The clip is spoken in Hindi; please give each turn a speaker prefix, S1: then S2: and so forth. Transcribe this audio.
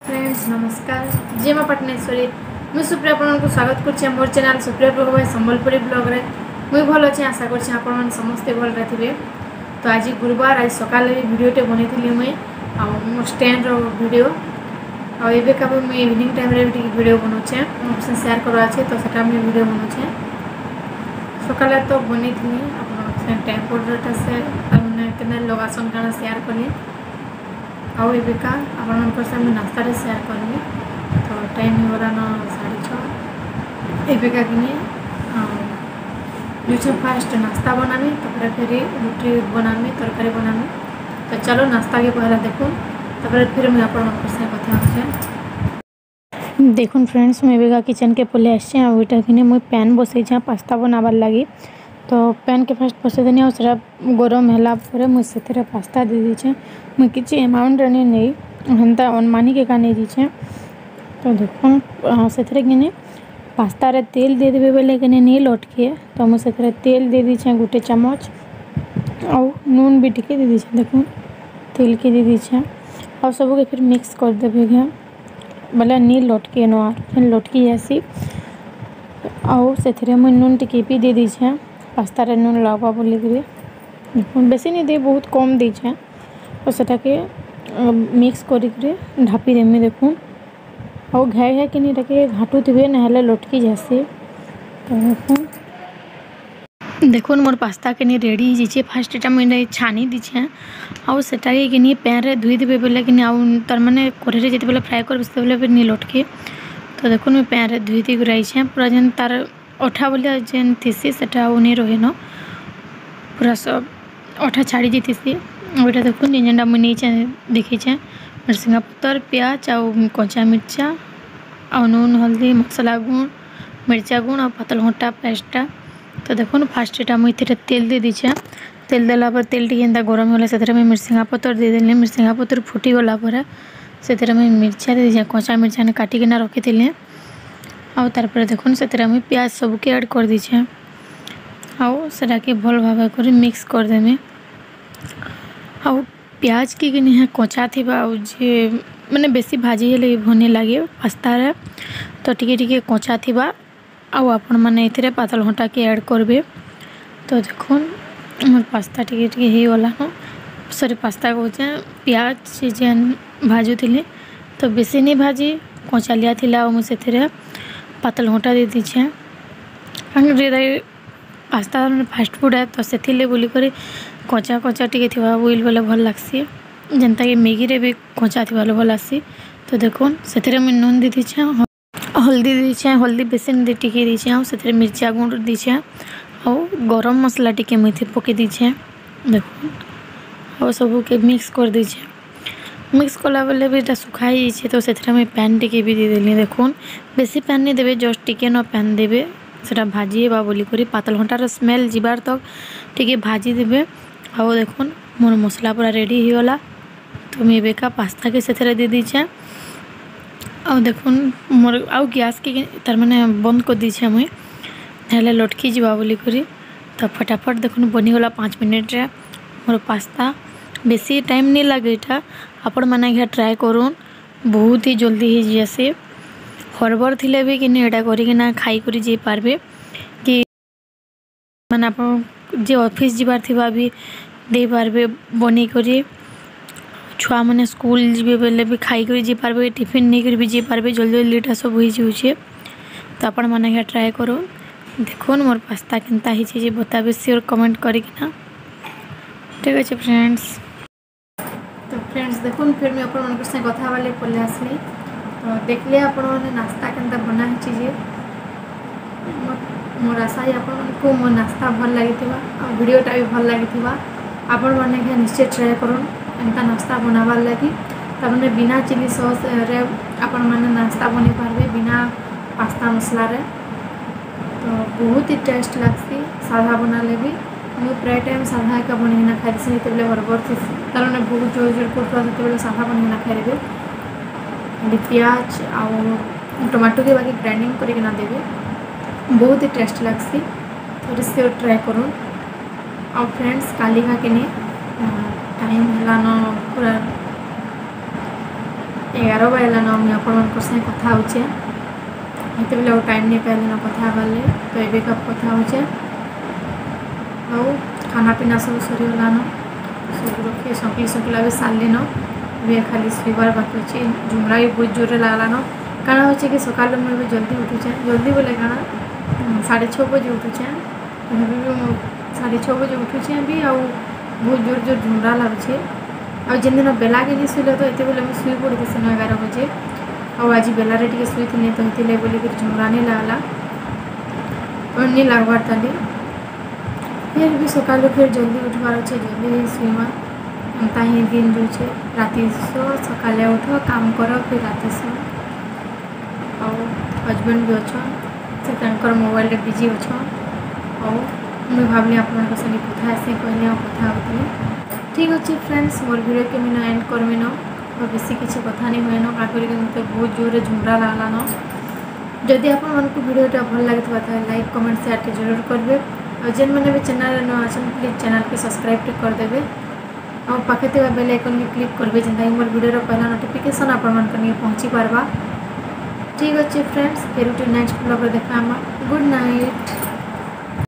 S1: फ्रेंड्स नमस्कार जय मां पटनेश्वरी मुझे सुप्रिया आपको स्वागत कर मोर चैनल सुप्रिया प्रभु संबलपुरी ब्लॉग रे मुझे भल अच्छे आशा कर समस्ते भल थे। तो आज गुरुवार आज सकाल वीडियोटे बनई मुई मो स्टैंड वीडियो आबे का मुझे इवनिंग टाइम रे वीडियो बनाऊे से शेयर करवा अच्छे तो सेटा मुझे वीडियो बनाऊे सकाले तो बनई टाइम पोर्टा से मैंने लगासन क्या शेयर कली आउ एबिका आपन से नास्ता शेयर करमी। तो टाइम हो गला 6:30 एबिका कि जो फास्ट नास्ता बनामी तापर फिर रुटी बनामी तरकारी बनामी। तो चलो नास्ता के पहला देखूँ तापर फिर मुझे आपन से कथा देखुन फ्रेंड्स मुझे एबिका किचन के पहले आसे आईटा कि मुझे पैन बसई पास्ता बनाबार लगी। तो पैन के फास्ट बसई देनी और गरम है मुझे पास्ता दे दीचे मुझे किसी एमाउंट नहीं हेन्ता अनुमानिक एका नहीं दीचे। तो देखो से पास्ता रे तेल दे देवे बोले कि नहीं लटके तो मुझे तेल दे दीचे गोटे चम्मच और नून भी टिके दे दीचे देखो तेल के दे दीचे और सब के फिर मिक्स कर देवे घे बोले नहीं लटके नोर फिर लटकी जासी और से मुझे नून टिके भी दे दीचे पास्ता रे नून लगवा बोल बेसी नहीं दे बहुत कम दीचे और सेटा के मिक्स करी ढापी देमी देखून और घाई है कि नहीं घाटू थे ना लटकी जासी। तो देखो मोर पास्ता के नहीं रेडी हो फास्ट एटा मुझे छानी दीचे आउ सेटा कि नहीं पैन रे धुई देवे बोले कि आउ तार माने कढ़ाई जिते बेले फ्राए कर फिर नहीं लटके। तो देखो मुझे पैन रे धुई दी कराई पूरा जेन तार अठा बोलिया जेन थीसी सेटा आउ नहीं रहे न पूरा सब अठा छाड़ी जाती और देखो जेनटा मुझे देखीचे मिर्सिंगा पतर प्याज आउ कच्चा मिर्चा आ नून हल्दी मसला गुण मिर्चा गुण और पातल घंटा पेस्टा। तो देखो फास्ट एटा मुझे तेल दे दीचे तेल देला पर तेल टी गरम होला से मिर्सिंगा पतर दे देली मिर्सिंगा पतर फुटी गला पर से मिर्चा दे दीचे कच्चा मिर्चा ने काटिकिना रखी आउ तार देखो से प्याज सबके ऐड कर दीचे आउ सेटा के भल भाव कर मिक्स कर देमी आउ प्याज की नहीं कच्चा थी जे मैंने बेसी भाजी हेले भनी लगे पास्ता रे तो टिके कच्चा थी आउ आपण मैंने ये पातल घंटा के ऐड करबे। तो देखो मोर पास्ता टिके ही गला न सॉरी पास्ता कहे प्याज से जेन भाजू थी तो बेसी नहीं भाजी कच्चा लिया थिला मुझे पातल घंटा दे दीचे पास्ता फास्ट फूड है तो से बोली कर कच्चा कच्चा टी बोल बोले भल लग्सी जनता कि मैगी रे भी कच्चा थी भल आसी। तो देखो से मुझे नून दे दीचे हल्दी दीचे हल्दी बेसी नहीं टिके दीचे से मिर्चा गुंड दीचे और गरम मसला टिके मुझे पके दीचे देखो और सब के मिक्स कर दीचे मिक्स कला बेले भी सुखाई जाइए। तो से पैन टिके भी दे देली देखो बेसी पैन नहीं देवे जस्ट टिके न पैन देवे सेटा भाजी बा बोली करी पातल घंटार स्मेल जीवार तक टिके भाजी देवे आउ देखो मोर मसला पूरा रेडी हो गला। तो मुझे बेका पास्ता के से दे दीचे आउ देखो मोर आउ गैस के तार माने बंद कर दीचे मुई हेले लटकी जीवा बोली करी। तो फटाफट देखो बनीगला 5 मिनट रे मोर पास्ता बेसी टाइम नहीं लगे इटा आपण मैंने ट्राए करूँ बहुत ही जल्दी हो जासी हरबर थिले भी कि एटा करिकिना खाई करी जे पारबे कि माने आप जे ऑफिस जीवार थिबा भी दे पारबे बनी करी छुआ मैंने स्कूल जीवे बेले भी खाई करी जे पारबे टिफिन नहीं करी भी जे पारबे जल्दी जल्दी एटा सब हो जाउछे। तो आपण मैंने ट्राए करूँ देखो मोर पास्ता केनता हिचे जे बताबे श्योर कमेंट करिकिना ठीक है फ्रेंड्स। तो फ्रेंड्स देखो फिर मैं अपन से कथा वाले पले आसली तो देखले आपण मैंने नास्ता केनता बना है मोर आशा है आपको मो नास्ता भल लगी वीडियोटा भी भल लगी आपण मैंने निश्चय ट्राए करूँ एंता नास्ता बनाबार लगी तमें बिना चिली सॉस रे आपण मैंने नास्ता बनी पारबे बिना पास्ता मसला रे तो बहुत ही टेस्ट लगसी साधा बनाले भी मुझे प्राय टाइम साधा एका बना खाई से बरबर थी तार मैंने बहुत जोर जोर कर साधा बना खाई प्याज आउ टमाटो के बाकी ग्राइंडिंग करना देवे बहुत ही टेस्ट लगसी थोड़ी से ट्राए करूँ और फ्रेंड्स काली का के टाइम है पूरा 11 बजलान मुझे आपण से कथा होचे ये बेले टाइम नहीं पाइल कथा बारे तो ये कब कथा होचे खाना पीना सब सरीगलान सब रखी सकली सकला भी सारलीन भी खाली शुवर बाकी अच्छे झुमरा भी बहुत जोर लगलान काण हो कि सका मुझे जल्दी उठुचे जल्दी बोले काण 6:30 बजे उठुचे भी 6:30 बजे उठुचे भी आ बहुत जोर जोर झुमरा लगुचे आ जिन दिन बेला के नहीं शुले तो ये बेले मुझे शुई पड़ी से 11 बजे आज बेलारे टे शुई थी तो ये बोल झुमरा नहीं लगला और नहीं लगवार ताली फिर भी सका फिर जल्दी उठवार अच्छे जल्दी शुमा एमता ही दिन जो राति सो सका उठ काम कर फिर राति सो हजबैंड भी अच्छा से मोबाइल बिजी अच्छा और मुझे भावली आप कथा से कहली कथा होती ठीक अच्छे फ्रेंड्स मोर वीडियो के मैं एंड करमी न और बेसी किसी कथा नहीं हुए न काकर मत बहुत जोर झुमरा लगलान जदि आपको वीडियोटा भल लगे तो लाइक कमेंट शेयर जरूर करेंगे और जेन मैंने भी चैनल न आसन प्लीज चैनल के सब्सक्राइब करदेवे और पाखे बेल आइकन भी क्लिक करेंगे जिनका मोर वीडियो पहला नोटिफिकेशन आपण पहुँची पार्बा ठीक अच्छे फ्रेंड्स फिर नेक्स्ट ब्लॉग देखा गुड नाइट।